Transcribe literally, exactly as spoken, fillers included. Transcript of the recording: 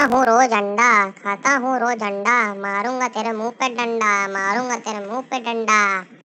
हूँ रोज अंडा, खाता हूँ रोज अंडा, मारूंगा तेरे मुंह पे डंडा, मारूंगा तेरे मुंह पे डंडा।